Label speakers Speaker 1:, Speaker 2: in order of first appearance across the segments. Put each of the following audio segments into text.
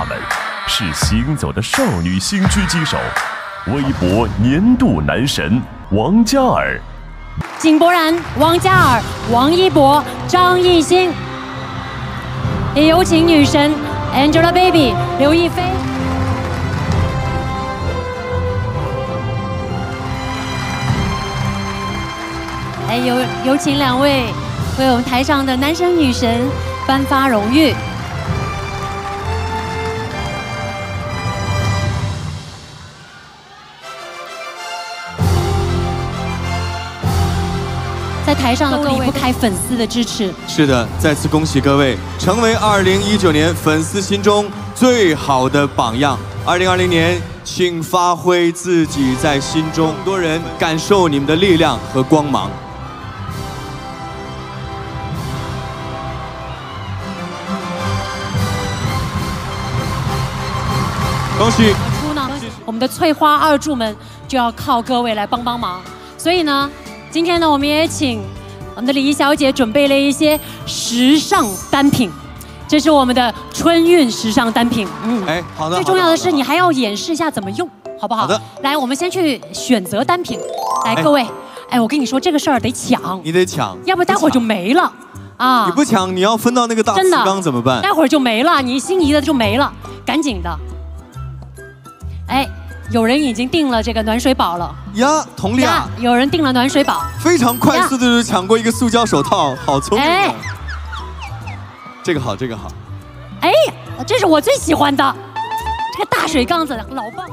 Speaker 1: 们是行走的少女心狙击手，微博年度男神王嘉尔。
Speaker 2: 井柏然、王嘉尔、王一博、张艺兴，也有请女神 Angelababy 刘亦菲。哎，有请2位为我们台上的男神女神颁发荣誉。 在台上的各位离不开粉丝的支持。
Speaker 3: 是的，再次恭喜各位成为2019年粉丝心中最好的榜样。2020年，请发挥自己在心中，更多人感受你们的力量和光芒。恭喜！出呢，
Speaker 2: 我们的翠花二柱们就要靠各位来帮忙。所以呢。 今天呢，我们也请我们的李怡小姐准备了一些时尚单品，这是我们的春运时尚单品。
Speaker 3: 哎，好的。
Speaker 2: 最重要的是，你还要演示一下怎么用，好不好？
Speaker 3: 好的。
Speaker 2: 来，我们先去选择单品。来，各位，哎，我跟你说这个事儿得抢，
Speaker 3: 你得抢，
Speaker 2: 要不待会儿就没了啊！
Speaker 3: 你不抢，你要分到那个大瓷缸怎么办？
Speaker 2: 待会儿就没了，你心仪的就没了，赶紧的。哎。 有人已经订了这个暖水宝了
Speaker 3: 呀，佟丽娅，
Speaker 2: 有人订了暖水宝，
Speaker 3: 非常快速的就抢过一个塑胶手套，好聪明啊！这个好，这个好。
Speaker 2: 哎，这是我最喜欢的，这个大水缸子老棒。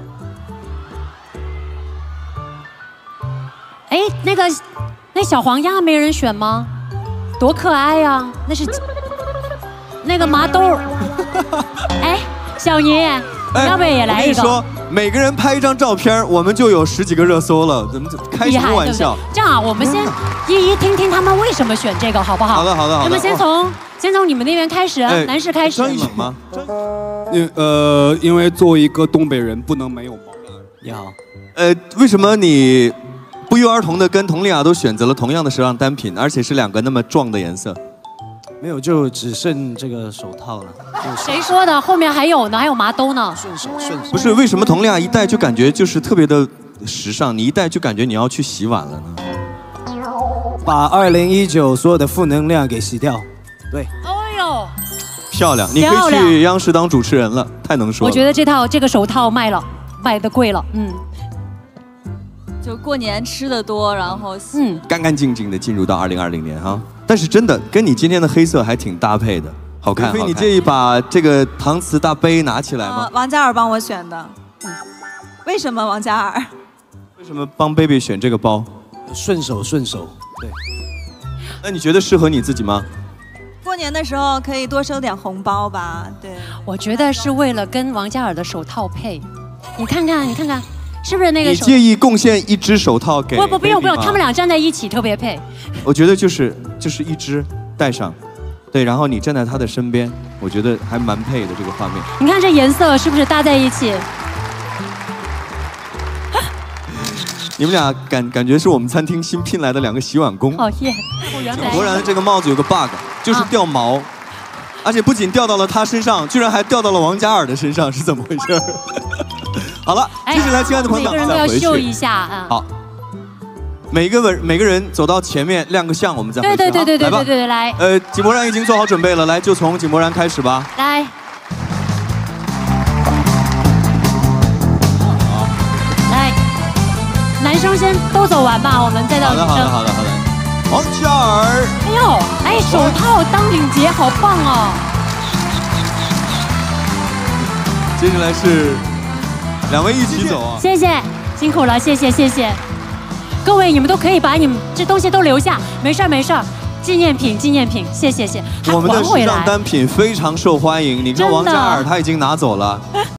Speaker 2: 哎，那小黄鸭没人选吗？多可爱呀！那是那个麻豆。哎，小妮，你要不要也来一个？
Speaker 3: 每个人拍一张照片，我们就有10几个热搜了。怎么开什么玩笑？
Speaker 2: 这样啊，我们先一听听他们为什么选这个，好不好？
Speaker 3: 好的，好的，好的。
Speaker 2: 那么先从你们那边开始，男士开始。
Speaker 3: 张艺兴吗？
Speaker 4: 因为作为一个东北人，不能没有毛。你好。
Speaker 3: 为什么你不约而同的跟佟丽娅都选择了同样的时尚单品，而且是2个那么壮的颜色？
Speaker 4: 没有，就只剩这个手套了。
Speaker 2: 谁说的？后面还有呢，还有麻兜呢。
Speaker 4: 顺手。
Speaker 3: 不是，为什么佟丽娅一戴就感觉就是特别的时尚，你一戴就感觉你要去洗碗了呢？
Speaker 4: 把2019所有的负能量给洗掉。对。
Speaker 2: 哎呦，
Speaker 3: 漂亮！你可以去央视当主持人了，太能说了。
Speaker 2: 我觉得这个手套卖的贵了，
Speaker 5: 就过年吃的多，然后
Speaker 3: 干干净净的进入到2020年哈。 但是真的跟你今天的黑色还挺搭配的，好看。菲，你介意把这个搪瓷大杯拿起来吗？
Speaker 5: 王嘉尔帮我选的。为什么王嘉尔？
Speaker 3: 为什么帮 baby 选这个包？
Speaker 4: 顺手。对。
Speaker 3: 那你觉得适合你自己吗？
Speaker 5: 过年的时候可以多收点红包吧。对。
Speaker 2: 我觉得是为了跟王嘉尔的手套配。你看看，是不是那个？
Speaker 3: 你介意贡献1只手套给？
Speaker 2: 不用，他们俩站在一起特别配。
Speaker 3: 我觉得就是1只戴上，对，然后你站在他的身边，我觉得还蛮配的这个画面。
Speaker 2: 你看这颜色是不是搭在一起？
Speaker 3: 你们俩感觉是我们餐厅新聘来的2个洗碗工。
Speaker 2: 哦耶！
Speaker 3: 果然这个帽子有个 bug， 就是掉毛，而且不仅掉到了他身上，居然还掉到了王嘉尔的身上，是怎么回事？好了，接下来，亲爱的朋友们，
Speaker 2: 每个人都要秀一下啊。
Speaker 3: 好，每个人走到前面亮个相，我们再回去。
Speaker 2: 对，来。
Speaker 3: 井柏然已经做好准备了，来，就从井柏然开始吧。
Speaker 2: 来。来，男生先都走完吧，我们再到女生。
Speaker 3: 好的。王嘉尔。
Speaker 2: 哎呦，手套当领结，好棒哦。
Speaker 3: 接下来是。2位一起走啊！
Speaker 2: 谢谢，辛苦了，谢谢。各位，你们都可以把你们这东西都留下，没事儿，纪念品，谢谢。
Speaker 3: 我们的时尚单品非常受欢迎，你看王嘉尔他已经拿走了。